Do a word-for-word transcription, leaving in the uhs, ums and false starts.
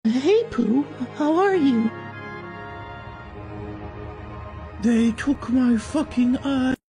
Hey, Pooh, how are you? They took my fucking eye.